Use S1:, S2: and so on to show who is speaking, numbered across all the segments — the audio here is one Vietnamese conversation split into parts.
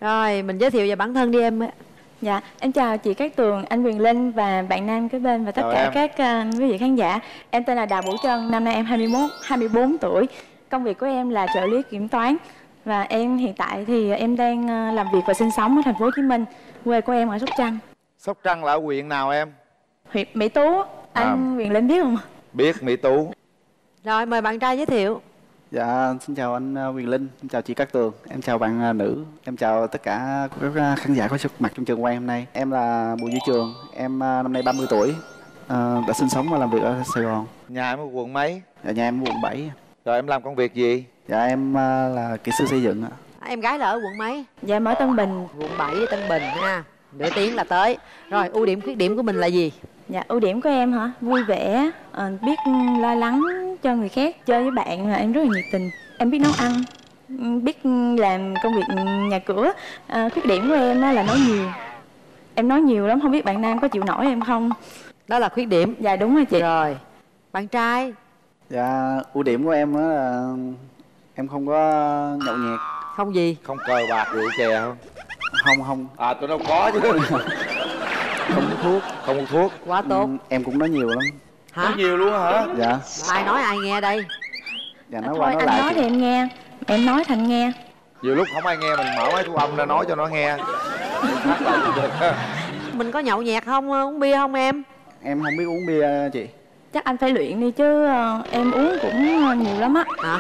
S1: Rồi mình giới thiệu về bản thân đi em.
S2: Dạ, em chào chị Cát Tường, anh Quyền Linh và bạn nam kế bên và tất cả các quý vị khán giả. Em tên là Đào Vũ Trân, năm nay em 24 tuổi. Công việc của em là trợ lý kiểm toán. Và em hiện tại thì em đang làm việc và sinh sống ở thành phố Hồ Chí Minh. Quê của em ở Sóc Trăng.
S3: Sóc Trăng là ở huyện nào em?
S2: Huyện Mỹ Tú. Anh Quyền Linh biết không?
S3: Biết, Mỹ Tú.
S1: Rồi mời bạn trai giới thiệu.
S4: Dạ, xin chào anh Quyền Linh, xin chào chị Cát Tường, em chào bạn nữ, em chào tất cả các khán giả có mặt trong trường quay hôm nay. Em là Bùi Duy Trường, em năm nay 30 tuổi, đã sinh sống và làm việc ở Sài Gòn.
S3: Nhà em ở quận mấy?
S4: Dạ, nhà em ở quận 7.
S3: Rồi em làm công việc gì?
S4: Dạ, em là kỹ sư xây dựng.
S1: Em gái là ở quận mấy?
S2: Dạ, em ở Tân Bình.
S1: Quận 7 Tân Bình ha. Nửa tiếng là tới. Rồi ưu điểm khuyết điểm của mình là gì?
S2: Dạ, ưu điểm của em hả? Vui vẻ, biết lo lắng cho người khác, chơi với bạn là em rất là nhiệt tình. Em biết nấu ăn, biết làm công việc nhà cửa. Khuyết điểm của em là nói nhiều. Em nói nhiều lắm, không biết bạn nam có chịu nổi em không?
S1: Đó là khuyết điểm.
S2: Dạ đúng rồi chị.
S1: Rồi, bạn trai?
S4: Dạ, ưu điểm của em là em không có nhậu nhẹt.
S1: Không gì?
S3: Không cờ bạc rượu chè không?
S4: Không.
S3: À, tụi nó có chứ.
S4: Không hút thuốc.
S3: Không hút thuốc.
S1: Quá tốt.
S4: Em cũng nói nhiều lắm.
S1: Hả?
S3: Nói nhiều luôn hả?
S4: Dạ.
S1: Ai nói ai nghe đây?
S4: Dạ, nói
S2: Thôi
S4: qua nói
S2: anh
S4: lại
S2: nói
S4: chị.
S2: thì em nghe. Em nói thành nghe.
S3: Nhiều lúc không ai nghe mình mở máy thu âm ra nói cho nó nghe. Hát lại cũng được.
S1: Mình có nhậu nhẹt không, uống bia không em?
S4: Em không biết uống bia chị.
S2: Chắc anh phải luyện đi chứ em uống cũng nhiều lắm á.
S1: Hả?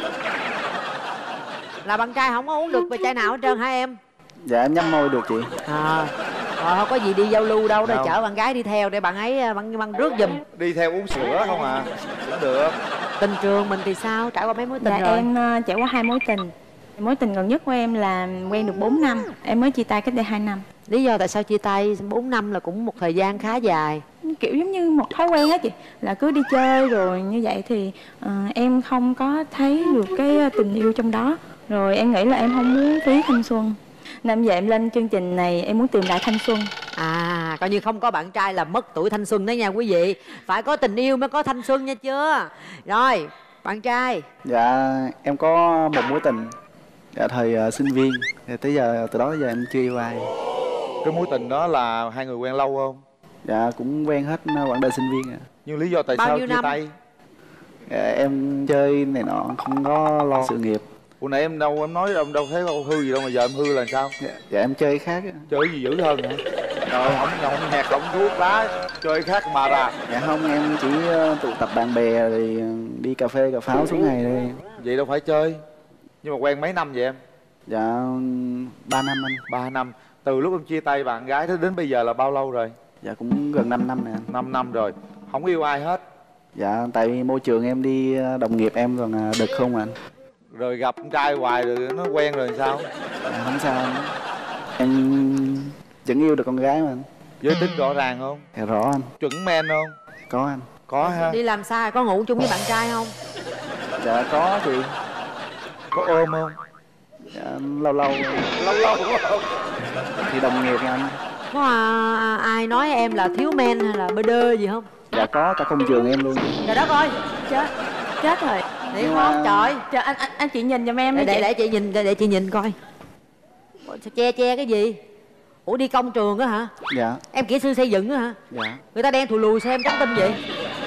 S1: Là bạn trai không có uống được về chai nào hết trơn hả em?
S4: Dạ, em nhấp môi được chị.
S1: Rồi không có gì đi giao lưu đâu, để
S3: Không.
S1: chở bạn gái đi theo để bạn ấy băng rước giùm.
S3: Đi theo uống sữa không à? Cũng được.
S1: Tình trường mình thì sao? Trải qua mấy mối tình
S2: Dạ
S1: rồi?
S2: em trải qua 2 mối tình. Mối tình gần nhất của em là quen được 4 năm. Em mới chia tay cách đây 2 năm.
S1: Lý do tại sao chia tay? 4 năm là cũng một thời gian khá dài.
S2: Kiểu giống như một thói quen á chị. Là cứ đi chơi rồi như vậy thì em không có thấy được cái tình yêu trong đó. Rồi em nghĩ là em không muốn phí thanh xuân. Nên giờ em lên chương trình này em muốn tìm lại thanh xuân.
S1: À, coi như không có bạn trai là mất tuổi thanh xuân đó nha quý vị. Phải có tình yêu mới có thanh xuân nha chưa? Rồi, bạn trai.
S4: Dạ, em có một mối tình. Dạ, thời sinh viên. Thì tới giờ, từ đó tới giờ em chưa yêu ai.
S3: Cái mối tình đó là hai người quen lâu không?
S4: Dạ, cũng quen hết quãng đời sinh viên.
S3: Nhưng lý do tại
S1: Bao
S3: sao
S1: nhiêu
S3: chia
S1: năm?
S3: tay?
S4: Dạ, em chơi này nọ, không có lo sự nghiệp.
S3: Hồi nãy em đâu nói đâu thấy hư gì đâu mà giờ em hư là sao?
S4: Dạ, em chơi khác.
S3: Chơi gì dữ hơn hả? Rồi không nhậu nhẹt không thuốc lá, chơi khác mà ra.
S4: Dạ không, em chỉ tụ tập bạn bè rồi đi cà phê cà pháo suốt ngày đây.
S3: Vậy đâu phải chơi. Nhưng mà quen mấy năm vậy em?
S4: Dạ, 3 năm anh.
S3: 3 năm. Từ lúc em chia tay bạn gái đến bây giờ là bao lâu rồi?
S4: Dạ, cũng gần 5 năm nè anh.
S3: 5 năm rồi. Không yêu ai hết.
S4: Dạ, tại vì môi trường em đi đồng nghiệp em còn đực không anh.
S3: Rồi gặp con trai hoài rồi nó quen rồi sao?
S4: Dạ, không sao anh. Em vẫn yêu được con gái mà anh.
S3: Giới tính rõ ràng không?
S4: Dạ, rõ anh.
S3: Chuẩn men không?
S4: Có anh.
S3: Có ha.
S1: Đi làm xa có ngủ chung với bạn trai không?
S4: Dạ, có chị.
S3: Có ôm không?
S4: Dạ, lâu lâu
S3: Đúng không?
S4: thì đồng nghiệp anh.
S1: Có ai nói em là thiếu men hay là bơ đơ gì không?
S4: Dạ, có cả công trường em luôn.
S1: Trời đất ơi,
S2: Chết rồi.
S1: thiệt không trời?
S2: Chờ anh chị nhìn giùm em đi chị.
S1: Để chị nhìn, để chị nhìn coi. Ủa, sao che cái gì? Ủa đi công trường á hả?
S4: Dạ.
S1: Em kỹ sư xây dựng á hả?
S4: Dạ.
S1: Người ta đen thùi lùi sao em trắng tinh vậy?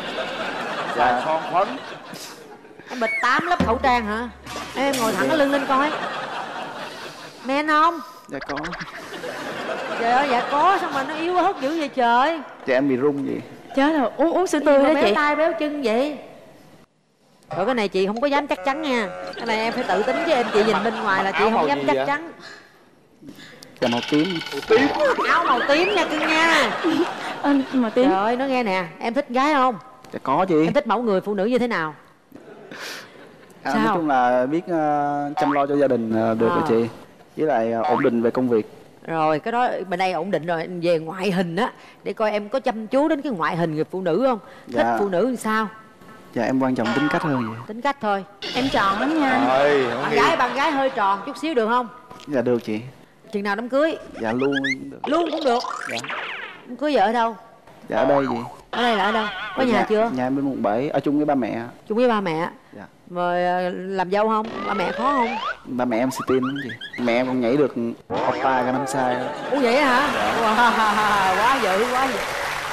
S3: Dạ. Son phấn.
S1: Em bịt 8 lớp khẩu trang hả? Em ngồi thẳng cái lưng lên coi. Men không?
S4: Dạ, có.
S1: Trời ơi, dạ có, sao mà nó yếu hức dữ vậy trời?
S4: Dạ, em bị rung vậy.
S2: Chết rồi, uống sữa tươi đó
S1: béo
S2: chị.
S1: tay béo chân vậy? Rồi cái này chị không có dám chắc chắn nha. Cái này em phải tự tính với em, chị nhìn bên ngoài là chị không dám chắc chắn.
S4: Dạ, màu tím.
S1: Áo màu tím nha cưng nha.
S2: Màu tím.
S1: Trời ơi, nó nghe nè, em thích gái không?
S4: Dạ, có chị.
S1: Em thích mẫu người phụ nữ như thế nào?
S4: Nói
S1: Sao?
S4: chung là biết chăm lo cho gia đình được rồi chị. Với lại ổn định về công việc.
S1: Rồi cái đó bên đây ổn định rồi. Về ngoại hình á, để coi em có chăm chú đến cái ngoại hình người phụ nữ không? Thích
S4: Dạ.
S1: phụ nữ làm sao?
S4: Dạ, em quan trọng tính cách hơn vậy.
S1: Tính cách thôi.
S2: Em tròn lắm nha.
S3: Rồi, không nghĩ.
S1: Bạn gái hơi tròn chút xíu được không?
S4: Dạ, được chị.
S1: Chừng nào đám cưới?
S4: Dạ, luôn cũng được.
S1: Luôn cũng được.
S4: Dạ.
S1: Đám cưới vợ ở đâu?
S4: Dạ, ở đây chị.
S1: Ở đây là ở đâu? Có nhà chưa?
S4: Nhà em bên quận 7, ở chung với ba mẹ.
S1: Chung với ba mẹ.
S4: Dạ.
S1: Rồi làm dâu không? Ba mẹ khó không?
S4: Ba mẹ em xì tin lắm chị. Mẹ em còn nhảy được oppa Gangnam Style.
S1: Ủa vậy hả?
S4: Dạ.
S1: Wow, quá dữ, quá dữ.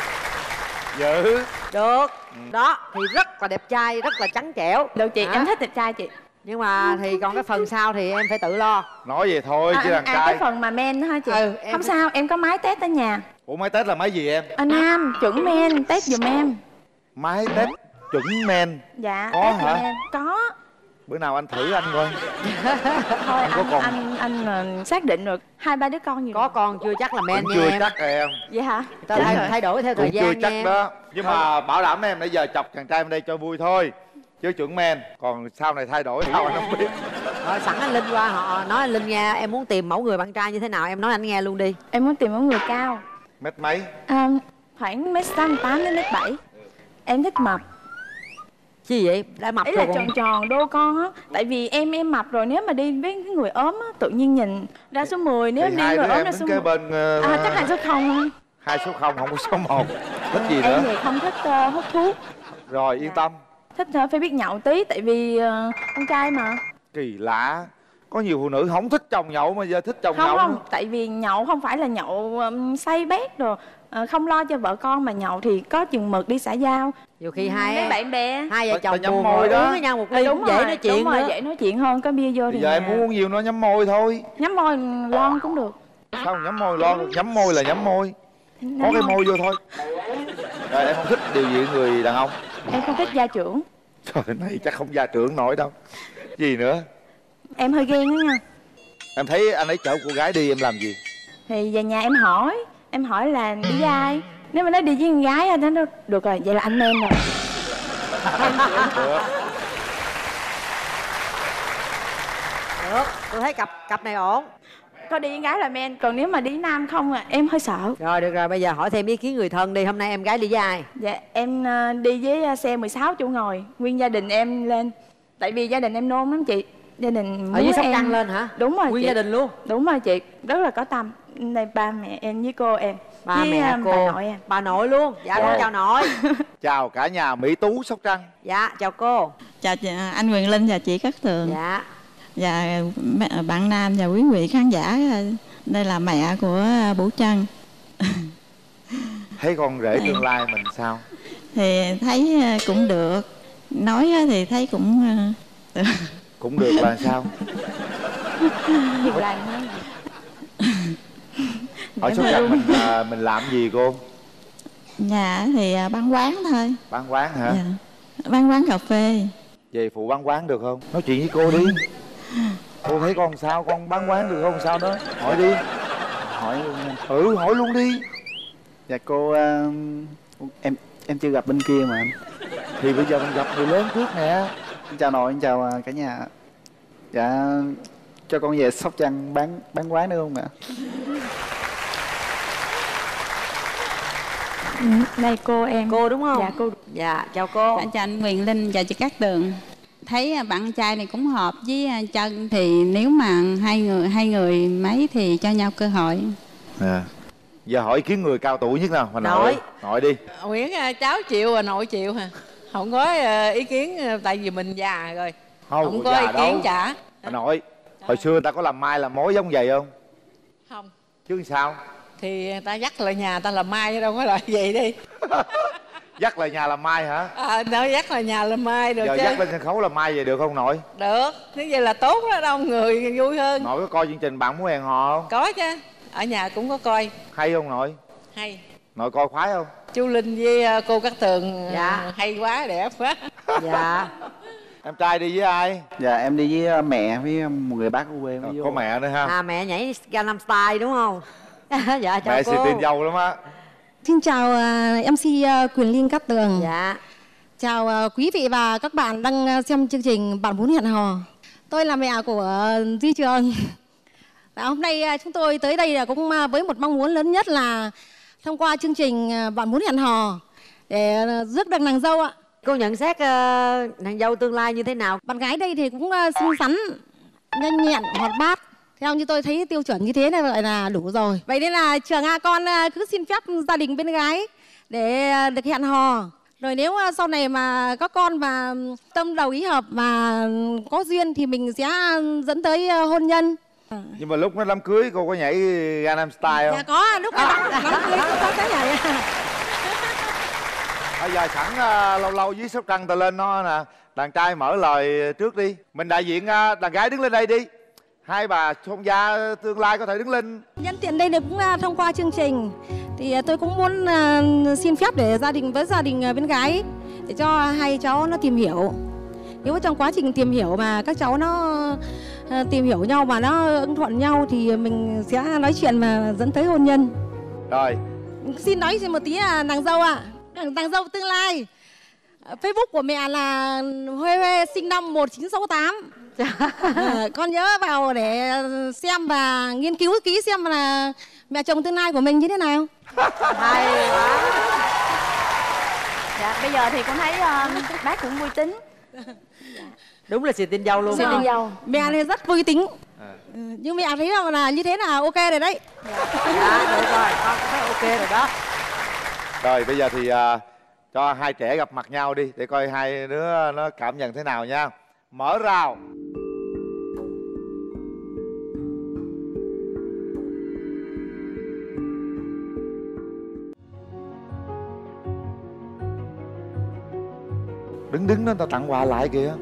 S3: Dữ.
S1: Được. Đó, thì rất là đẹp trai, rất là trắng trẻo.
S2: Được chị,
S1: Hả?
S2: em thích đẹp trai chị.
S1: Nhưng mà thì còn cái phần sau thì em phải tự lo.
S3: Nói vậy thôi chứ đàn
S2: cái
S3: trai.
S2: phần mà men đó hả chị?
S1: Em
S2: Không sao, em có máy test ở nhà.
S3: Ủa máy test là máy gì em?
S2: Nam, chuẩn men, test giùm em.
S3: Máy test chuẩn men.
S2: Dạ,
S3: Có
S2: test giùm
S3: hả?
S2: em. Có.
S3: Bữa nào anh thử anh coi.
S2: Thôi
S3: Có còn-
S2: anh xác định được 2-3 đứa con gì
S1: có con chưa chắc là men
S3: Cũng
S1: nha
S3: chưa
S1: em.
S3: chắc rồi em.
S2: vậy hả?
S1: Ta
S2: Chết
S1: thay,
S2: rồi.
S1: thay đổi theo thời
S3: Cũng chưa
S1: gian nha
S3: chắc
S1: em.
S3: đó. Nhưng mà bảo đảm em nãy giờ chọc chàng trai bên đây cho vui thôi. Chứ chuẩn men. Còn sau này thay đổi sao anh không biết.
S1: Rồi sẵn anh Linh qua, họ nói anh Linh nghe em muốn tìm mẫu người bạn trai như thế nào, em nói anh nghe luôn đi.
S2: Em muốn tìm một người cao,
S3: Mét mấy?
S2: khoảng mét 68 đến mét 7. Em thích mập.
S1: Chi vậy? Đã mập
S2: Ý
S1: rồi
S2: là
S1: còn...
S2: tròn tròn đô con á. Tại vì em mập rồi, nếu mà đi với cái người ốm á, tự nhiên nhìn ra số 10. Nếu
S3: Thì
S2: em đi
S3: hai
S2: người
S3: đứa
S2: ốm
S3: em
S2: ra
S3: đứng
S2: số
S3: kế
S2: 1.
S3: bên
S2: Chắc là số 0 thôi.
S3: 2 số 0 không có số 1. Thích gì
S2: Em
S3: nữa?
S2: thì không thích hút thuốc.
S3: Rồi yên tâm.
S2: Thích phải biết nhậu tí, tại vì con trai mà.
S3: Kỳ lạ. Có nhiều phụ nữ không thích chồng nhậu mà giờ thích chồng
S2: Không
S3: nhậu
S2: không,
S3: nữa.
S2: tại vì nhậu không phải là nhậu say bét rồi, không lo cho vợ con, mà nhậu thì có chừng mực đi xã giao.
S1: Nhiều khi
S2: Với bạn bè.
S1: hai vợ
S3: Ta
S1: chồng
S3: nhắm
S1: buồn
S3: môi
S1: ngồi
S3: đó.
S1: uống với nhau một ly cũng dễ nói chuyện
S2: đúng rồi,
S1: nữa.
S2: dễ nói chuyện hơn, có bia vô thì
S3: Bây giờ em muốn uống nhiều nó nhắm môi thôi.
S2: nhắm môi lon cũng được.
S3: Sao mà nhắm môi lon được? Nhắm môi là nhắm môi. Có cái môi vô thôi. Rồi em không thích điều gì ở người đàn ông?
S2: Em không thích gia trưởng.
S3: Trời này chắc không gia trưởng nổi đâu. Gì nữa?
S2: Em hơi ghen đó nha.
S3: Em thấy anh ấy chở cô gái đi em làm gì?
S2: Thì về nhà em hỏi là đi với ai. Nếu mà nói đi với con gái anh nói được rồi, vậy là anh men rồi.
S3: Được.
S1: Được, tôi thấy cặp này ổn.
S2: Có đi với gái là men, còn nếu mà đi nam không em hơi sợ.
S1: Rồi được rồi, bây giờ hỏi thêm ý kiến người thân đi. Hôm nay em gái đi với ai?
S2: Dạ em đi với xe 16 chỗ ngồi, nguyên gia đình em lên. Tại vì gia đình em nôn lắm chị. Gia đình
S1: Ở dưới
S2: muốn
S1: Sóc
S2: em
S1: Trăng lên hả?
S2: Đúng rồi
S1: Nguyên
S2: chị.
S1: gia đình luôn?
S2: Đúng rồi chị, rất là có tâm. Đây ba mẹ em với cô em,
S1: Ba
S2: với
S1: mẹ cô,
S2: bà nội em.
S1: bà nội luôn. Dạ con chào nội.
S3: Chào cả nhà Mỹ Tú Sóc Trăng.
S1: Dạ chào cô.
S5: Chào anh Quyền Linh và chị Cát Tường.
S1: Dạ.
S5: Và bạn Nam và quý vị khán giả. Đây là mẹ của Bủ Trân.
S3: Thấy con rể tương lai mình sao?
S5: Thì thấy cũng được. Nói thì thấy cũng được.
S3: Cũng được là sao?
S2: Việc làm thôi.
S3: Ở Sóc Trăng mình làm gì cô?
S5: Nhà thì bán quán thôi.
S3: Bán quán hả?
S5: Dạ. Bán quán cà phê.
S3: Về phụ bán quán được không? Nói chuyện với cô đi. Cô thấy con sao? Con bán quán được không? Sao đó? Hỏi đi.
S4: Hỏi luôn nha.
S3: Hỏi luôn đi.
S4: Dạ cô, em chưa gặp bên kia mà anh.
S3: Thì bây giờ mình gặp người lớn trước nè.
S4: Em chào nội, em chào cả nhà. Dạ, cho con về Sóc Trăng bán quán được không ạ?
S2: Đây cô em.
S1: Cô đúng không?
S2: Dạ cô.
S1: Dạ chào cô.
S5: Chào anh Quyền Linh và chị Cát Tường. Thấy bạn trai này cũng hợp với Trân, thì nếu mà hai người mấy thì cho nhau cơ hội.
S3: Giờ hỏi ý kiến người cao tuổi nhất nào. Mà
S1: Nội.
S3: Nội đi.
S6: Nguyễn cháu chịu và nội chịu hả? Không có ý kiến, tại vì mình già rồi. Không có ý
S3: già
S6: kiến
S3: đâu.
S6: chả.
S3: Bà nội, hồi xưa người ta có làm mai làm mối giống vậy không?
S6: Không.
S3: Chứ sao?
S6: Thì người ta dắt lại nhà ta làm mai chứ đâu có lại vậy đi.
S3: Dắt lại nhà làm mai hả?
S6: Nó dắt lại nhà làm mai được
S3: Giờ
S6: chứ.
S3: dắt lên sân khấu làm mai vậy được không nội?
S6: Được, thế vậy là tốt đó, đông người vui hơn.
S3: Nội có coi chương trình Bạn Muốn Hẹn Hò không?
S6: Có chứ, ở nhà cũng có coi.
S3: Hay không nội?
S6: Hay.
S3: Nội coi khoái không?
S6: Chú Linh với cô Cát Tường
S1: Dạ.
S6: hay quá, đẹp quá.
S1: Dạ.
S3: Em trai đi với ai?
S4: Dạ em đi với mẹ với một người bác của quê mới vô.
S3: Có mẹ nữa ha.
S1: À mẹ nhảy Gangnam Style đúng không? Dạ chào
S3: Mẹ
S1: cô.
S3: xì tin dâu lắm á.
S7: Xin chào MC Quyền Linh Cát Tường.
S1: Dạ.
S7: Chào quý vị và các bạn đang xem chương trình Bạn Muốn Hẹn Hò. Tôi là mẹ của Duy Trường. Và hôm nay chúng tôi tới đây là cũng với một mong muốn lớn nhất là thông qua chương trình Bạn Muốn Hẹn Hò để rước được nàng dâu ạ.
S1: Cô nhận xét nàng dâu tương lai như thế nào?
S7: Bạn gái đây thì cũng xinh xắn, nhanh nhẹn, hoạt bát. Theo như tôi thấy tiêu chuẩn như thế này vậy là đủ rồi. Vậy nên là Trường con cứ xin phép gia đình bên gái để được hẹn hò. Rồi nếu sau này mà có con mà tâm đầu ý hợp và có duyên thì mình sẽ dẫn tới hôn nhân.
S3: Nhưng mà lúc đám cưới cô có nhảy Gangnam Style không?
S7: Dạ có, lúc đám cưới có cái nhảy.
S3: Bây giờ sẵn lâu lâu với Sóc Trăng ta lên nó nè, đàn trai mở lời trước đi. Mình đại diện đàn gái đứng lên đây đi. Hai bà hôn gia tương lai có thể đứng lên.
S7: Nhân tiện đây cũng thông qua chương trình thì tôi cũng muốn xin phép để gia đình bên gái để cho hai cháu nó tìm hiểu. Nếu trong quá trình tìm hiểu mà các cháu nó tìm hiểu nhau mà nó ưng thuận nhau thì mình sẽ nói chuyện mà dẫn tới hôn nhân.
S3: Rồi.
S7: Xin nói một tí là nàng dâu ạ. Nàng dâu tương lai. Facebook của mẹ là Huê Huê sinh năm 1968. Con nhớ vào để xem và nghiên cứu kỹ xem là mẹ chồng tương lai của mình như thế nào.
S2: Hay quá. Dạ, bây giờ thì con thấy bác cũng vui tính.
S1: Đúng là xì tin dâu luôn.
S2: Xì tin dâu.
S7: Mẹ này rất vui tính. Nhưng mẹ thấy là như thế là ok rồi đấy.
S1: Dạ, được rồi, con thấy ok rồi đó.
S3: Rồi bây giờ thì cho hai trẻ gặp mặt nhau đi để coi hai đứa nó cảm nhận thế nào nha. Mở rào. Đứng đó, tao tặng quà lại kìa.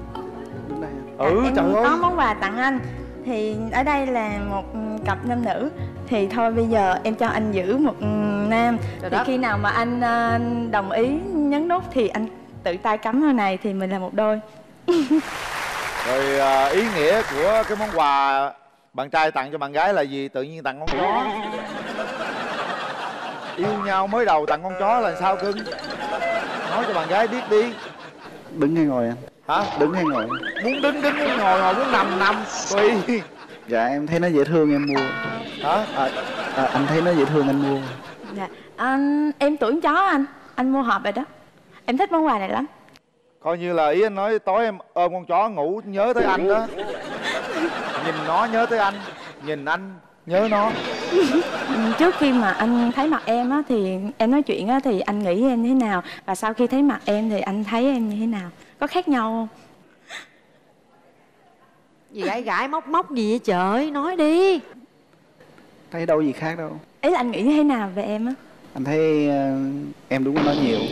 S2: Em
S3: trời ơi.
S2: có món quà tặng anh. Thì ở đây là một cặp nam nữ. Thì thôi bây giờ em cho anh giữ một nam. Thì khi nào mà anh đồng ý nhấn nút thì anh tự tay cắm vào này thì mình là một đôi.
S3: Rồi ý nghĩa của cái món quà bạn trai tặng cho bạn gái là gì? Tự nhiên tặng con chó. Yêu nhau mới đầu tặng con chó là sao cưng? Nói cho bạn gái biết đi.
S4: Đứng hay ngồi anh?
S3: Hả?
S4: Đứng hay ngồi?
S3: Muốn đứng muốn ngồi muốn nằm tùy.
S4: Dạ em thấy nó dễ thương em mua.
S3: Hả?
S4: Anh thấy nó dễ thương anh mua.
S2: Dạ em tuổi chó anh mua hộp rồi đó. Em thích món quà này lắm.
S3: Coi như là ý anh nói tối em ôm con chó ngủ nhớ tới anh đó. Nhìn nó nhớ tới anh, nhìn anh nhớ nó.
S2: Trước khi mà anh thấy mặt em á thì em nói chuyện á thì anh nghĩ em thế nào, và sau khi thấy mặt em thì anh thấy em như thế nào, có khác nhau không?
S1: Gì gãi móc gì vậy trời, nói đi.
S4: Thấy đâu gì khác đâu.
S2: Ý là anh nghĩ như thế nào về em á?
S4: Anh thấy em đúng nói nhiều.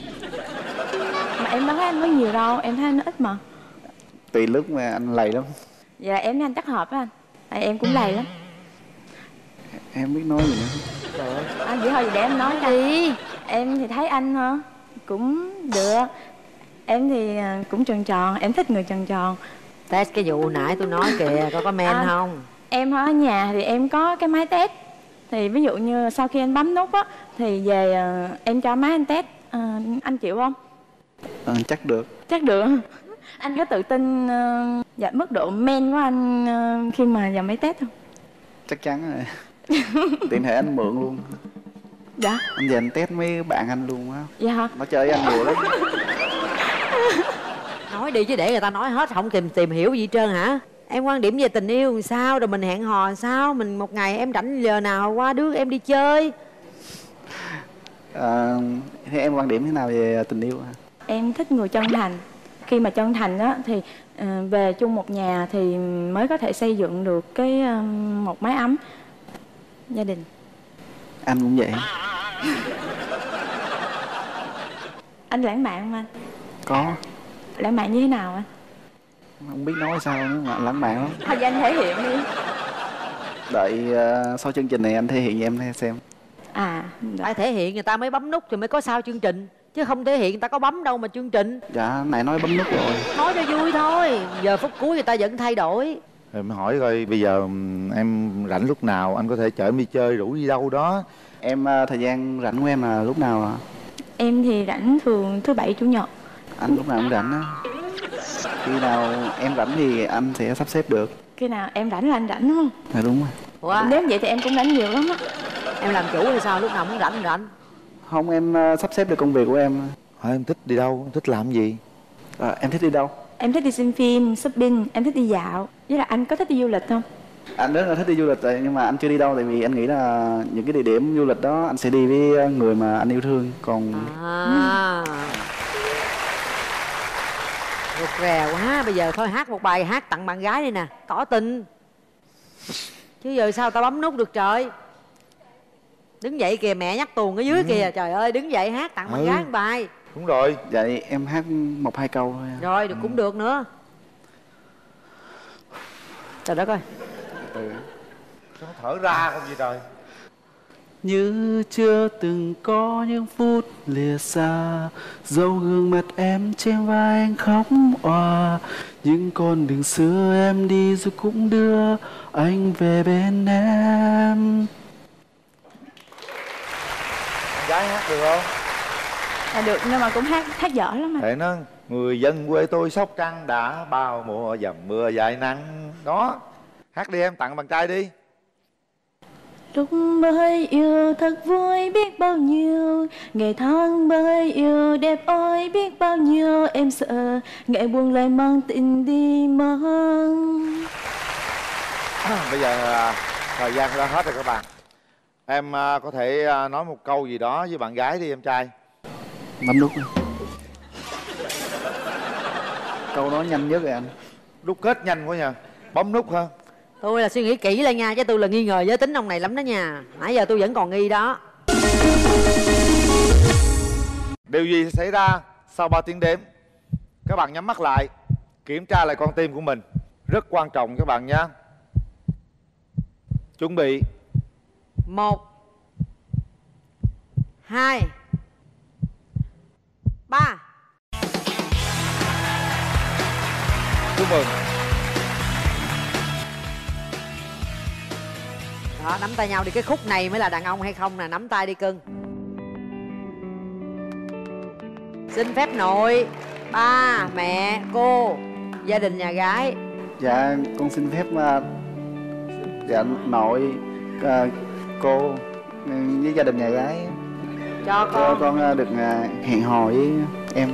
S2: Mà em đâu thấy anh nói nhiều đâu, em thấy anh nói ít mà.
S4: Tùy lúc mà anh lầy lắm.
S2: Vậy là em với anh chắc hợp á anh. Tại em cũng lầy lắm.
S4: Em biết nói gì nữa.
S1: Trời ơi.
S2: Vậy thôi để em nói đi. Em thì thấy anh hả cũng được. Em thì cũng tròn tròn, em thích người tròn tròn.
S1: Test cái vụ nãy tôi nói kìa, có men không?
S2: Em ở nhà thì em có cái máy test. Thì ví dụ như sau khi anh bấm nút á thì về em cho máy anh test. Anh chịu không?
S4: Chắc được.
S2: Chắc được. Anh có tự tin dạ, mức độ men của anh khi mà vào máy test không?
S4: Chắc chắn rồi. Tiện thể anh mượn luôn.
S2: Dạ.
S4: Anh về anh test mấy bạn anh luôn á.
S2: Dạ hả?
S4: Nó chơi với anh nhiều lắm.
S1: Nói đi chứ để người ta nói hết không tìm hiểu gì hết trơn hả? Em quan điểm về tình yêu làm sao, rồi mình hẹn hò làm sao, mình một ngày em rảnh giờ nào qua đứa em đi chơi.
S4: Thế em quan điểm thế nào về tình yêu hả?
S2: Em thích người chân thành. Khi mà chân thành á thì về chung một nhà thì mới có thể xây dựng được cái một mái ấm gia đình.
S4: Anh cũng vậy.
S2: Anh lãng mạn không anh?
S4: Có.
S2: Lãng mạn như thế nào anh?
S4: Không biết nói sao nữa mà lãng mạn lắm.
S2: Thôi anh thể hiện đi.
S4: Đợi sau chương trình này anh thể hiện cho em xem.
S1: Phải thể hiện người ta mới bấm nút thì mới có sao chương trình. Chứ không thể hiện người ta có bấm đâu mà chương trình.
S4: Dạ, này nói bấm nút rồi.
S1: Nói cho vui thôi, giờ phút cuối người ta vẫn thay đổi.
S3: Rồi mới hỏi coi bây giờ em rảnh lúc nào anh có thể chở em đi chơi rủ đi đâu đó.
S4: Em thời gian rảnh của em là lúc nào ạ?
S2: Em thì rảnh thường thứ bảy chủ nhật.
S4: Anh lúc nào cũng rảnh á. Khi nào em rảnh thì anh sẽ sắp xếp được.
S2: Khi nào em rảnh là anh rảnh đúng không?
S4: Dạ đúng rồi.
S1: Ủa?
S2: Nếu vậy thì em cũng rảnh nhiều lắm á.
S1: Em làm chủ hay sao, lúc nào muốn rảnh?
S4: Không, em sắp xếp được công việc của em.
S3: Em thích đi đâu, em thích làm gì?
S4: Em thích đi đâu?
S2: Em thích đi xem phim, shopping, em thích đi dạo. Với là anh có thích đi du lịch không?
S4: Anh rất là thích đi du lịch rồi, nhưng mà anh chưa đi đâu, tại vì anh nghĩ là những cái địa điểm du lịch đó anh sẽ đi với người mà anh yêu thương. Còn
S1: rụt rè quá. Bây giờ thôi hát một bài hát tặng bạn gái đi nè, tỏ tình. Chứ giờ sao tao bấm nút được trời. Đứng dậy kìa, mẹ nhắc tuồng ở dưới kìa. Trời ơi, đứng dậy hát tặng bạn gái một bài.
S3: Đúng rồi.
S4: Vậy em hát 1-2 câu thôi.
S1: Rồi, được cũng được nữa. Trời đất ơi.
S3: Nó thở ra không gì trời.
S4: Như chưa từng có những phút lìa xa, dấu gương mặt em trên vai anh khóc òa. Những con đường xưa em đi rồi cũng đưa anh về bên em.
S3: Gái hát được không?
S2: Được, nhưng mà cũng hát dở lắm mà.
S3: Để nó người dân quê tôi Sóc Trăng đã bao mùa dầm mưa dài nắng. Đó, hát đi em, tặng bạn trai đi.
S2: Lúc mới yêu thật vui biết bao nhiêu, ngày tháng mới yêu đẹp ôi biết bao nhiêu. Em sợ ngày buông lại mang tình đi mất.
S3: Bây giờ thời gian đã hết rồi các bạn. Em có thể nói một câu gì đó với bạn gái đi em trai.
S4: Bấm nút. Câu đó nhanh nhất rồi anh.
S3: Đúc kết nhanh quá nha. Bấm nút ha.
S1: Tôi là suy nghĩ kỹ lại nha, chứ tôi là nghi ngờ giới tính ông này lắm đó nha. Nãy giờ tôi vẫn còn nghi đó.
S3: Điều gì xảy ra sau 3 tiếng đếm? Các bạn nhắm mắt lại, kiểm tra lại con tim của mình. Rất quan trọng các bạn nha. Chuẩn bị.
S1: 1 2 3.
S3: Chúc mừng.
S1: Đó, nắm tay nhau đi. Cái khúc này mới là đàn ông hay không nè. Nắm tay đi cưng. Xin phép nội, ba, mẹ, cô, gia đình nhà gái.
S4: Dạ con xin phép dạ nội, cô với gia đình nhà gái
S1: Cho con
S4: được hẹn hò với em.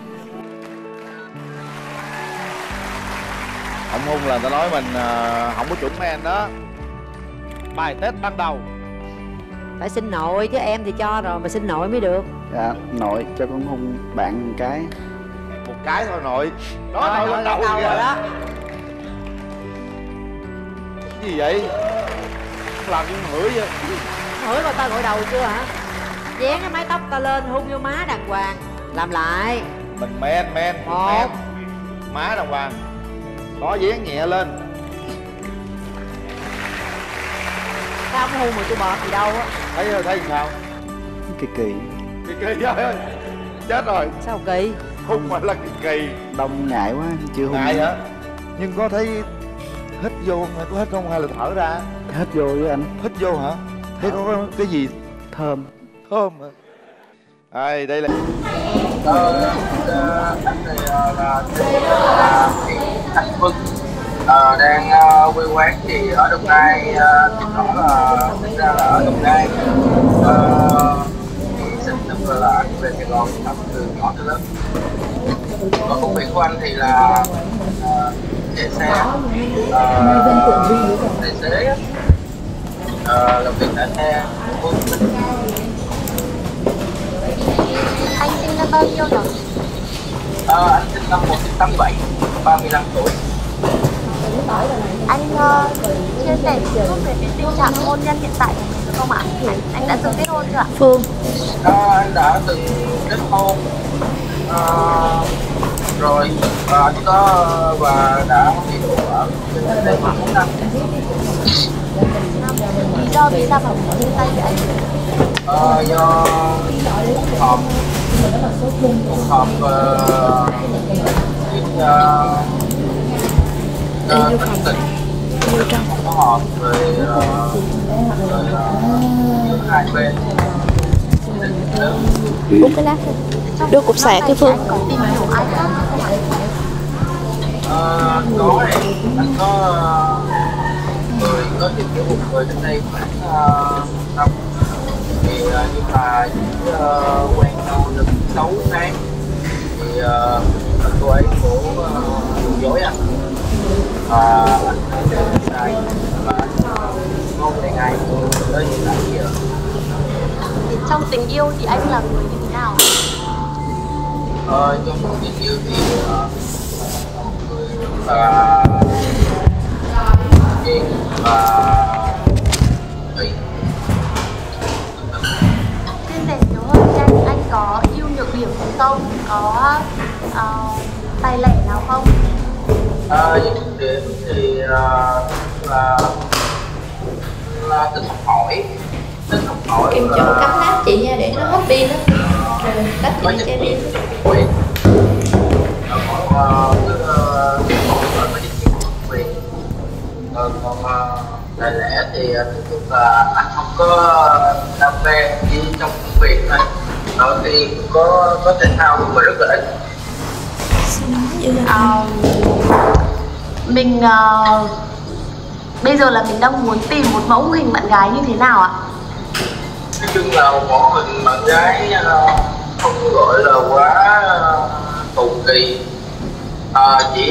S3: Không hôn là ta nói mình không có chuẩn men đó. Bài Tết ban đầu.
S1: phải xin nội chứ, em thì cho rồi mà xin nội mới được.
S4: Dạ nội cho con hôn bạn một cái.
S3: Một cái thôi nội. Đó
S1: Rồi,
S3: nội lần đầu
S1: rồi đó.
S3: Cái gì vậy? Làm như hửi vậy.
S1: Hửi mà ta gội đầu chưa hả? Dán cái mái tóc ta lên, hôn vô má đàng hoàng. Làm lại.
S3: Mình men.
S1: Một.
S3: Má đàng hoàng. Đó, dán nhẹ lên.
S1: Sao không hôn mà tôi bọt gì đâu á.
S3: Thấy sao?
S4: Kỳ kỳ.
S3: Kỳ ơi. Chết rồi.
S1: Sao kỳ?
S3: Hôn mà là kỳ.
S4: Đông ngại quá chưa hôn.
S3: Ngại hả? Nhưng có thấy hít vô không? Có hít không hay là thở ra?
S4: Hít vô với anh.
S3: Hít vô hả? Thấy có cái gì
S4: Thơm.
S3: thơm hả? Đây là
S8: Anh Vân đang quê quán thì ở Đồng Nai, thì rõ là sinh ra là ở Đồng Nai, thì sinh được là anh về Sài Gòn học từ nhỏ tới lớn. Còn công việc của anh thì là chạy xe, tài xế, làm việc tại xe.
S9: Anh sinh năm bao nhiêu rồi?
S8: Anh sinh năm 1987, 35 tuổi.
S9: Anh chia sẻ một chút về cái tình trạng hôn nhân hiện tại của mình được không ạ? Anh đã từng kết hôn chưa ạ?
S2: Phương.
S8: Anh đã từng kết hôn rồi, anh có và đã đi đủ ở đây khoảng 4 năm.
S9: Lý do vì sao mà mình chia tay với anh?
S8: Do cuộc họp với tình tình không có họp về hai bên.
S2: Uống cái lát thôi. Đưa cục sạc cái Phương.
S9: Có tìm hiểu ai khác không ạ?
S8: Có anh có người có tìm hiểu một người đến đây khoảng năm thì nhưng mà quen nhau được 6 tháng thì cô ấy của lừa dối anh và anh sai nhìn như thì một người rất là kiên và ý.
S9: Chia sẻ nhiều hơn cho anh có ưu nhược điểm gì không? Có tài lẻ nào không?
S8: Nhược điểm thì là tính học hỏi.
S10: Kim chỗ cắm nắp chị nha để nó hết pin đó. Rồi tắt chị đi che pin.
S8: Còn đại lẽ thì nói chung là anh không có đam mê chỉ trong công việc thôi. Đôi khi có thể thao nhưng mà rất là ít.
S9: Mình bây giờ là mình đang muốn tìm một mẫu hình bạn gái như thế nào ạ?
S8: Nói chung là một mẫu hình bạn gái không gọi là quá cầu kỳ, chỉ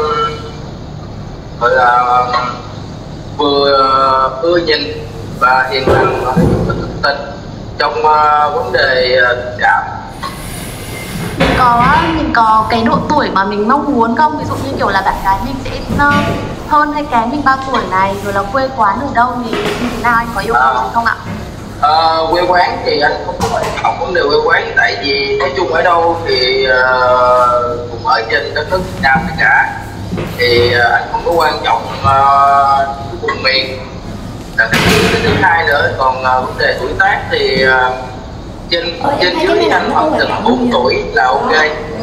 S8: gọi là vừa ưa nhìn và hiền lành và thực tình trong vấn đề tình cảm.
S9: Mình có cái độ tuổi mà mình mong muốn không? Ví dụ như kiểu là bạn gái mình sẽ hơn hay kém mình bao tuổi này, rồi là quê quán ở đâu thì như thế nào, anh có yêu cầu gì không ạ?
S8: Quê quán thì anh không có quan trọng vấn đề quê quán, tại vì nói chung ở đâu thì cũng ở trên đất nước Việt Nam tất cả, thì anh không có quan trọng vùng miền. Cái thứ hai nữa, còn vấn đề tuổi tác thì trên dưới anh khoảng từ 4 tuổi là ok.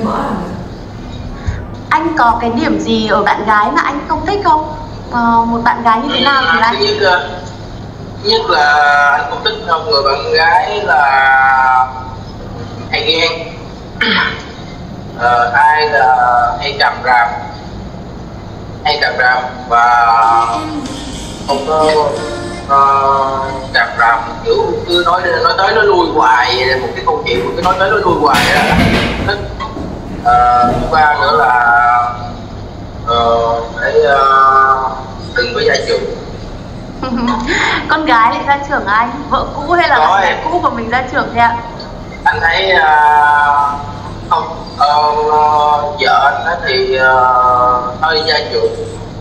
S9: Anh có cái điểm gì ở bạn gái mà anh không thích không? Một bạn gái như thế nào thì anh?
S8: Thứ nhất là anh không thích một người bạn gái là hay ghen. Hai là hay càm ràm và không có càm ràm, kiểu cứ nói tới nó lui hoài, một cái câu chuyện cứ nói tới nó lui hoài đó. Thứ ba nữa là phải đừng có gia trưởng.
S9: Con gái lại ra trưởng anh, vợ cũ hay là bạn gái cũ của mình ra trưởng thế ạ?
S8: Anh thấy không, vợ anh thì hơi gia trưởng.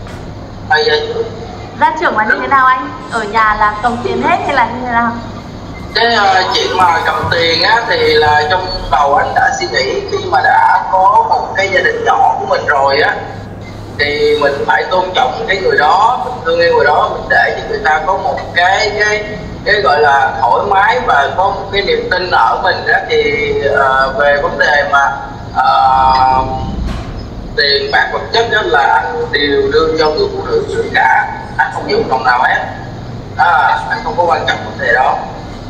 S9: Ra trưởng là như thế nào anh? Ở nhà là cầm tiền hết hay là như thế nào?
S8: Cái chuyện mà cầm tiền á thì là trong đầu anh đã suy nghĩ, khi mà đã có một cái gia đình nhỏ của mình rồi á thì mình phải tôn trọng cái người đó, mình thương yêu người đó, mình để cho người ta có một cái gọi là thoải mái và có một cái niềm tin ở mình đó. Thì về vấn đề mà tiền bạc vật chất đó là anh đều đưa cho người phụ nữ tất cả, anh không dùng đồng nào hết. Anh không có quan trọng vấn đề đó.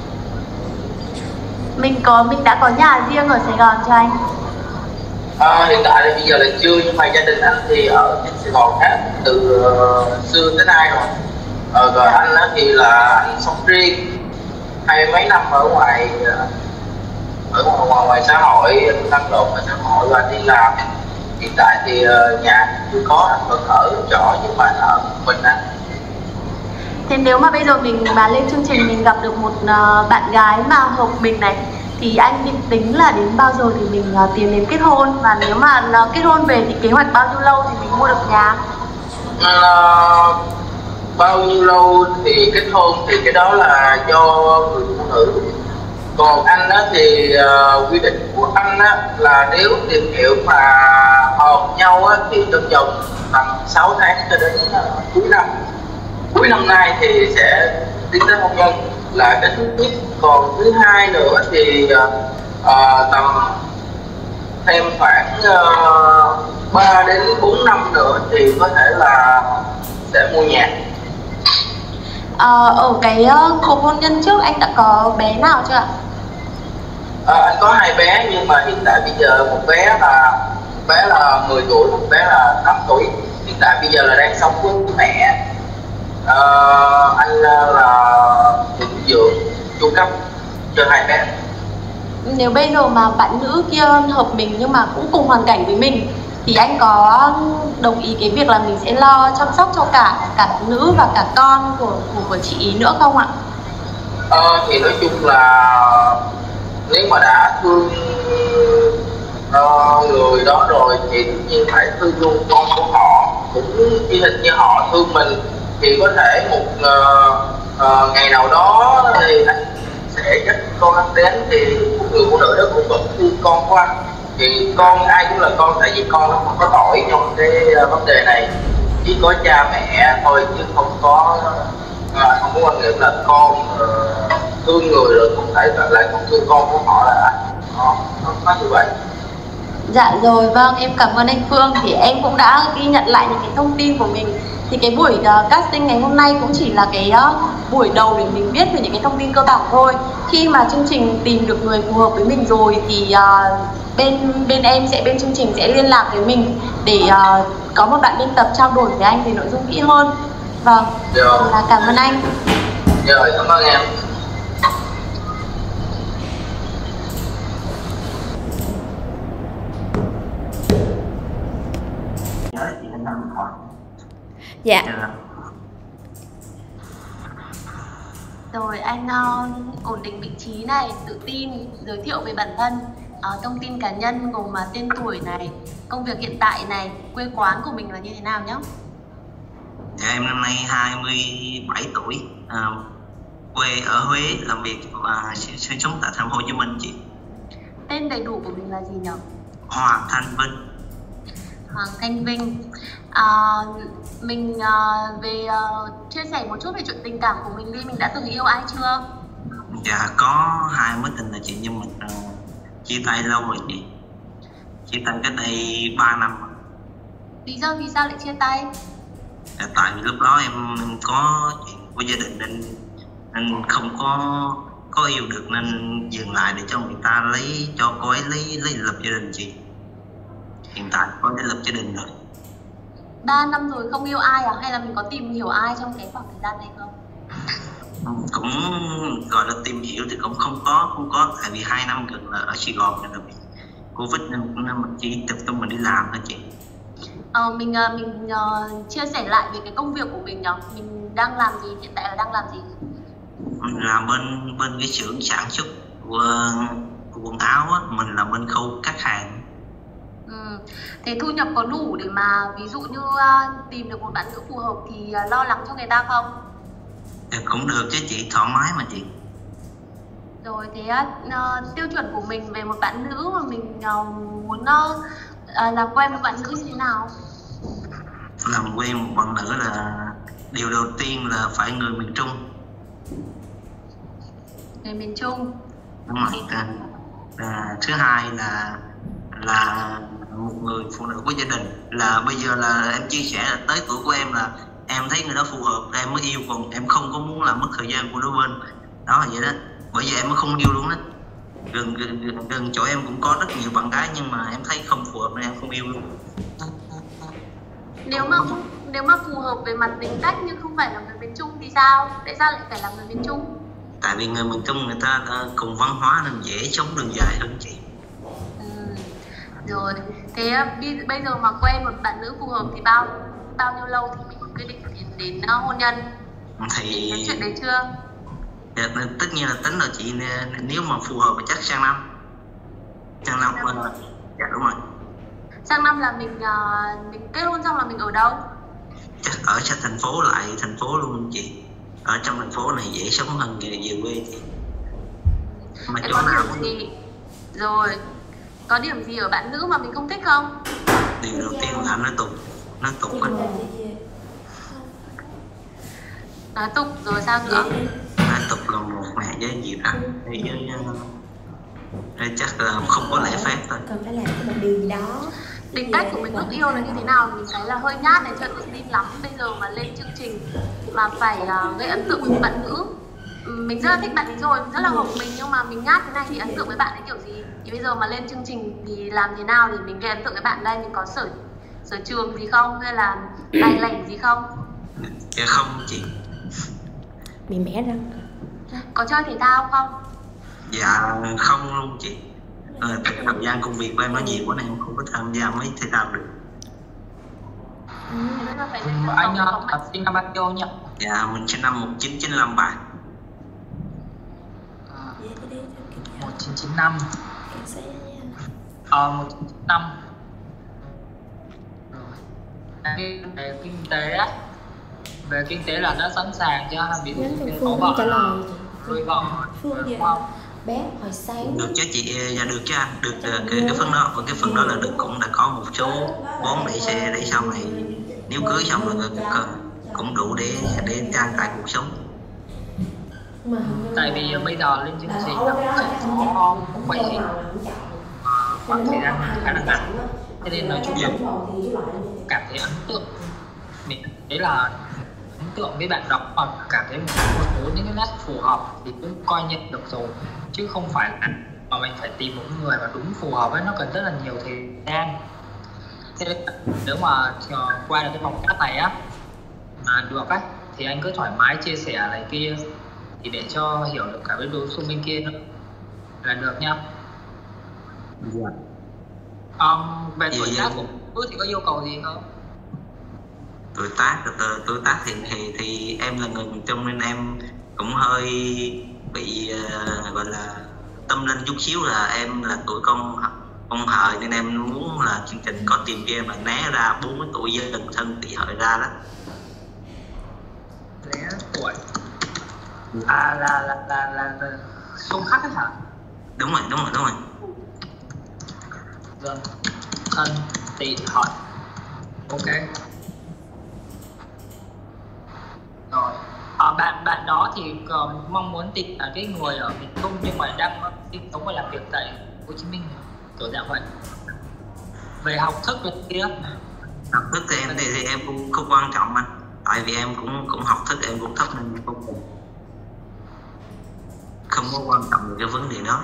S9: Mình đã có nhà riêng ở Sài Gòn cho anh?
S8: Hiện tại thì bây giờ là chưa, nhưng mà gia đình anh thì ở trên Sài Gòn hết từ xưa tới nay rồi. Rồi anh thì là anh sống riêng 20 mấy năm ở ngoài xã hội, lăn lộn ngoài xã hội và đi làm. Hiện tại thì nhà chưa có, anh vẫn ở trọ nhưng mà ở mình anh.
S9: Thế nếu mà bây giờ mình mà lên chương trình mình gặp được một bạn gái mà hợp mình này, thì anh định tính là đến bao giờ thì mình tiến đến kết hôn, và nếu mà kết hôn về thì kế hoạch bao nhiêu lâu thì mình mua được nhà?
S8: Bao nhiêu lâu thì kết hôn thì cái đó là do người phụ nữ. Còn anh á thì quy định của anh á là nếu tìm hiểu mà hợp nhau á thì trong vòng tầm 6 tháng cho đến cuối năm nay thì sẽ tiến tới hôn nhân, là cái thứ nhất. Còn thứ hai nữa thì tầm thêm khoảng 3 đến 4 năm nữa thì có thể là sẽ mua nhà.
S9: Ở cái cuộc hôn nhân trước anh đã có bé nào chưa ạ?
S8: Anh có 2 bé, nhưng mà hiện tại bây giờ một bé là 10 tuổi, một bé là 8 tuổi. Hiện tại bây giờ là đang sống với mẹ. Anh là dưỡng chu cấp cho 2 bé.
S9: Nếu bây giờ mà bạn nữ kia hợp mình nhưng mà cũng cùng hoàn cảnh với mình thì anh có đồng ý cái việc là mình sẽ lo chăm sóc cho cả nữ và cả con của chị ý nữa không ạ?
S8: Thì nói chung là nếu mà đã thương người đó rồi thì tất nhiên phải thương luôn con của họ, cũng y hình như họ thương mình. Thì có thể một ngày nào đó thì anh sẽ dắt con anh đến, thì một người phụ nữ đó cũng vẫn thương con của anh. Thì con ai cũng là con, tại vì con nó không có tội trong cái vấn đề này, chỉ có cha mẹ thôi, chứ không có quan niệm là con thương người rồi không thể lại không thương con của họ là nó có như vậy.
S9: Dạ rồi, vâng, em cảm ơn anh Phương. Thì em cũng đã ghi nhận lại những cái thông tin của mình. Thì cái buổi casting ngày hôm nay cũng chỉ là cái buổi đầu để mình biết về những cái thông tin cơ bản thôi. Khi mà chương trình tìm được người phù hợp với mình rồi thì bên chương trình sẽ liên lạc với mình để có một bạn biên tập trao đổi với anh về nội dung kỹ hơn. Vâng, là cảm ơn anh.
S8: Rồi, cảm ơn em.
S10: Dạ.
S9: Rồi anh ổn định vị trí này, tự tin, giới thiệu về bản thân, thông tin cá nhân gồm tên tuổi này, công việc hiện tại này, quê quán của mình là như thế nào nhé?
S11: Dạ, em năm nay 27 tuổi, quê ở Huế, làm việc và sinh sống tại thành phố Hồ Chí Minh chị.
S9: Tên đầy đủ của mình là gì nhỉ?
S11: Hoàng Thanh Vinh.
S9: Hoàng Thanh Vinh. Mình chia sẻ một chút về chuyện tình cảm của mình đi. Mình đã từng yêu ai chưa?
S11: Dạ, có 2 mối tình là chị, nhưng mình chia tay lâu rồi chị. Chia tay cách đây 3 năm.
S9: Lý do vì sao lại chia tay?
S11: Dạ, tại vì lúc đó em có chuyện của gia đình nên không có yêu được, nên dừng lại để cho người ta cho cô ấy lấy lập gia đình chị. Hiện tại cô ấy đã lập gia đình rồi.
S9: 3 năm rồi không yêu ai à? Hay là mình có tìm hiểu ai trong cái khoảng thời gian này không?
S11: Cũng gọi là tìm hiểu thì cũng không có, tại vì 2 năm gần là ở Sài Gòn nên là bị Covid nên mình chỉ tập trung mình đi làm thôi chị.
S9: Mình chia sẻ lại về cái công việc của mình nhỉ? Mình đang làm gì, hiện tại là đang làm gì?
S11: Mình làm bên cái xưởng sản xuất của quần áo á, mình là bên khâu cắt hàng.
S9: Thế thu nhập có đủ để mà ví dụ như tìm được một bạn nữ phù hợp thì lo lắng cho người ta không?
S11: Cũng được chứ chị, thoải mái mà chị.
S9: Rồi thế tiêu chuẩn của mình về một bạn nữ mà mình muốn làm quen với bạn nữ như thế nào?
S11: Làm quen một bạn nữ là điều đầu tiên là phải người miền Trung.
S9: Người miền Trung.
S11: Đúng rồi. Thứ hai là một người phụ nữ có gia đình. Là bây giờ là em chia sẻ là tới tuổi của em là em thấy người đó phù hợp em mới yêu, còn em không có muốn làm mất thời gian của đôi bên. Đó là vậy đó, bởi vậy em mới không yêu luôn đó. Gần chỗ em cũng có rất nhiều bạn gái nhưng mà em thấy không phù hợp nên em không yêu luôn.
S9: Nếu mà phù hợp về mặt tính cách nhưng không phải là người miền Trung thì sao? Tại sao lại phải là người miền Trung?
S11: Tại vì người miền Trung người ta cùng văn hóa nên dễ sống đường dài hơn chị.
S9: Rồi, thế bây giờ mà quen một bạn nữ phù hợp thì bao nhiêu lâu thì mình quyết định đến hôn nhân?
S11: Thì
S9: cái chuyện đấy chưa?
S11: Tất nhiên là tính rồi chị, nếu mà phù hợp thì chắc sang năm. Sang năm dạ đúng rồi.
S9: Sang năm là mình kết hôn xong là mình ở đâu?
S11: Chắc ở xa thành phố, lại thành phố luôn chị. Ở trong thành phố này dễ sống hơn về quê chị. Mà chỗ nào cũng
S9: gì? Rồi, có điểm gì ở bạn nữ mà mình không thích không?
S11: Điều đầu tiên là nó tục hết.
S9: Nói tục rồi sao nữa?
S11: Nói tục là một mẹ với dịp ăn đây chắc là không có lễ phép thôi.
S10: Cần phải làm một điều gì đó.
S9: Tính cách của mình lúc yêu là như thế nào? Mình thấy là hơi nhát này, chưa tự tin lắm. Bây giờ mà lên chương trình mà phải gây ấn tượng với một bạn nữ, mình rất là thích bạn ấy rồi, rất là hợp mình, nhưng mà mình nhát thế này thì ấn tượng với bạn ấy kiểu gì? Thì bây giờ mà lên chương trình thì làm thế nào để mình gây ấn tượng với bạn đây? Mình có sở trường gì không? Hay là tài lẻ gì không?
S11: Dạ không chị.
S10: Bị mẻ răng.
S9: Có chơi thể thao không?
S11: Dạ không luôn chị. Thời gian công việc của em nó nhiều quá nên em không có tham gia mấy thể thao được.
S8: Anh sinh năm bao nhiêu nhỉ?
S11: Dạ mình sinh năm 1995 bạn.
S8: 1995. 1 năm. Về kinh tế á, về kinh tế là đã sẵn sàng cho ví dụ như có vợ nuôi vợ đúng không?
S10: Bé hồi sáng
S11: được chứ chị, dạ được chứ anh, được cái phần đó, và cái phần đó là được cũng đã có một số vốn để sau này nếu cưới xong rồi cũng đủ để trang trải cuộc sống.
S8: Tại vì bây giờ lên chương trình là có quay hình khoảng thời gian khá là ngắn, cho nên nói chung là cảm thấy ấn tượng. Mình đấy là ấn tượng với bạn đọc và cảm thấy một số những cái nét phù hợp thì cũng coi nhận được rồi, chứ không phải là mà mình phải tìm một người mà đúng phù hợp ấy, nó cần rất là nhiều thời gian. Thế nên nếu mà qua được cái vòng cast này á mà được ấy thì anh cứ thoải mái chia sẻ này kia thì để cho hiểu được cả với đối phương bên kia nữa là được nha. Về tuổi tác của tôi thì có yêu cầu gì không?
S11: Tuổi tác thì em là người miền Trung nên em cũng hơi bị gọi là tâm linh chút xíu, là em là tuổi con hợi nên em muốn là chương trình có tìm cho em là né ra 40 tuổi dân thân Tỵ Hợi ra đó.
S8: Né tuổi là xung khắc ấy hả?
S11: Đúng rồi.
S8: Dân thân Tỵ Hợi. Ok. Rồi. Bạn đó thì mong muốn tìm là cái người ở miền Trung nhưng mà đang sinh sống và làm việc tại Hồ Chí Minh, kiểu dạng vậy. Về học thức được kia.
S11: Học thức thì em cũng không quan trọng anh, tại vì em cũng học thức em cũng thấp nên không có quan trọng về cái vấn đề đó.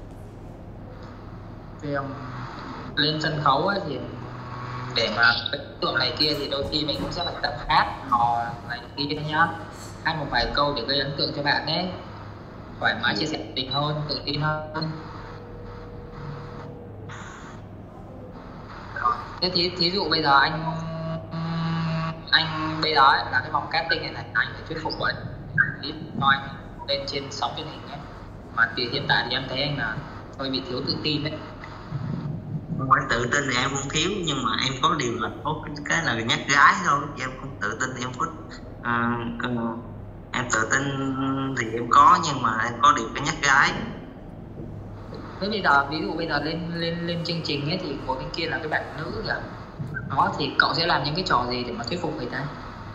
S8: Thì lên sân khấu ấy thì để mà cái tượng này kia thì đôi khi mình cũng sẽ phải tập hát hò này kia nhá, hát một vài câu để gây ấn tượng cho bạn ấy, thoải mái chia sẻ tình hơn, tự tin hơn. Thế thí dụ bây giờ anh bây giờ ấy, là cái vòng casting này anh phải thuyết phục vậy thì nói lên trên sóng truyền hình ấy, mà thì hiện tại thì em thấy anh là hơi bị thiếu tự tin đấy.
S11: Không phải tự tin thì em không thiếu, nhưng mà em có điều là có cái là nhát gái thôi, em không tự tin thì em có em tự tin thì em có, nhưng mà em có điều cái nhát gái.
S8: Thế bây giờ ví dụ bây giờ lên chương trình ấy thì của bên kia là cái bạn nữ kìa, đó thì cậu sẽ làm những cái trò gì để mà thuyết phục người ta?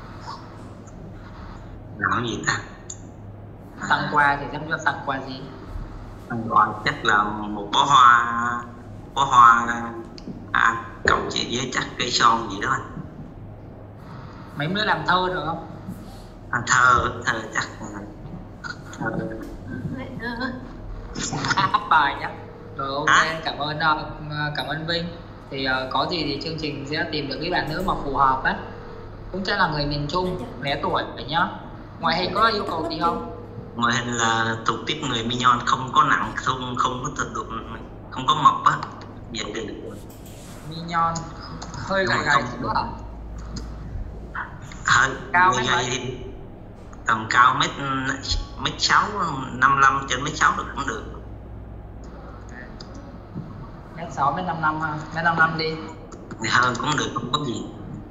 S11: Làm gì ta?
S8: Tặng quà thì em cho tặng quà gì?
S11: Tặng quà chắc là một bó hoa cộng chị với chắc cây son gì đó anh.
S8: Mấy đứa làm thơ được không?
S11: Thơ chắc
S8: hát bài nhá. Rồi ok, cảm ơn Vinh. Thì có gì thì chương trình sẽ tìm được cái bạn nữ mà phù hợp á, cũng sẽ là người miền Trung, né tuổi vậy nhá. Ngoại hình có yêu cầu gì không?
S11: Ngoại hình là thuộc tiếp người mignon, không có nặng, không có tự đụng, không có mập á, vậy được.
S8: Mignon hơi gầy nữa hả?
S11: Hơi
S8: cao
S11: người gầy thì tầm cao mét 6, 55 trên mét 6 được cũng được.
S8: Mét 6, mét 55 ha, mét 55 đi.
S11: Thì hơn cũng được, không có gì.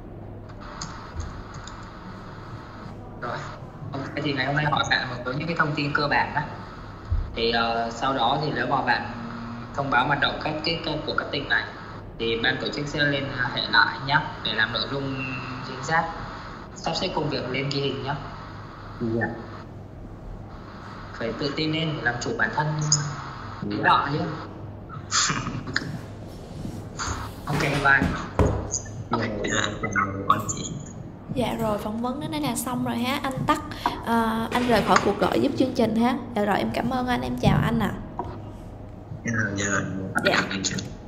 S8: Rồi, ok thì ngày hôm nay hỏi bạn một số những cái thông tin cơ bản đó. Thì sau đó thì nếu mà bạn thông báo hoạt động các cái của các tỉnh này thì ban tổ chức sẽ lên hệ lại nhé, để làm nội dung chính xác, sắp xếp công việc lên ghi hình nhé.
S11: Yeah.
S8: Phải tự tin lên để làm chủ bản thân lý đọ chứ. Ok, bye.
S10: Dạ rồi, phỏng vấn đến đây là xong rồi ha. Anh Tắc, anh rời khỏi cuộc gọi giúp chương trình ha. Dạ rồi, em cảm ơn anh, em chào anh ạ.
S11: Dạ rồi.
S10: Dạ.